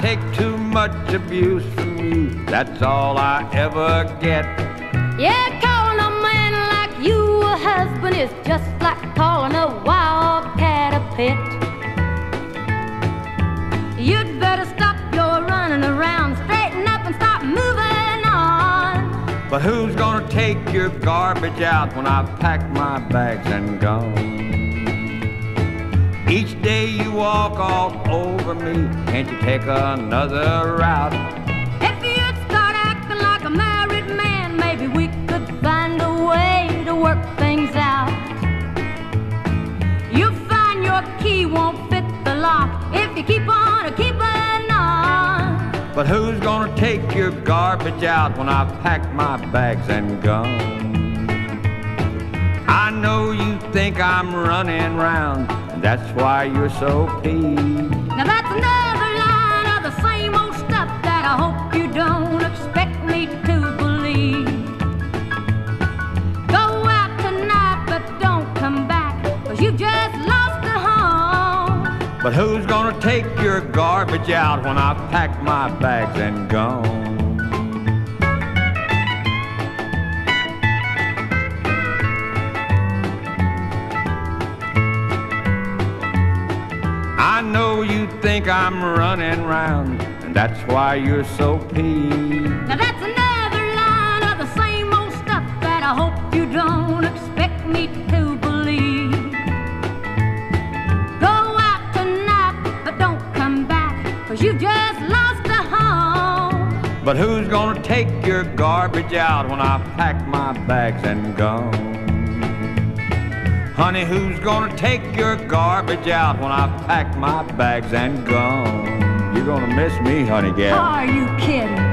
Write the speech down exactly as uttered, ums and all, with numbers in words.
take too much abuse from you, that's all I ever get. Yeah, calling a man like you a husband is just like calling a wild cat a pet. You'd better stop your running around, straighten up and start moving on. But who's gonna take your garbage out when I've packed my bags and gone? Each day you walk all over me, can't you take another route? If you'd start acting like a married man, maybe we could find a way to work things out. You'll find your key won't fit the lock if you keep on a keeping on. But who's gonna take your garbage out when I've packed my bags and gone? I know you think I'm running round, and that's why you're so peeved. Now that's another line of the same old stuff that I hope you don't expect me to believe. Go out tonight but don't come back, 'cause you just lost a home. But who's gonna take your garbage out when I've packed my bags and gone? I know you think I'm running round, and that's why you're so peeved. Now that's another line of the same old stuff that I hope you don't expect me to believe. Go out tonight, but don't come back, 'cause you just lost a home. But who's gonna take your garbage out when I've packed my bags and gone? Honey, who's gonna take your garbage out when I've packed my bags and gone? You're gonna miss me, honey gal. Are you kidding?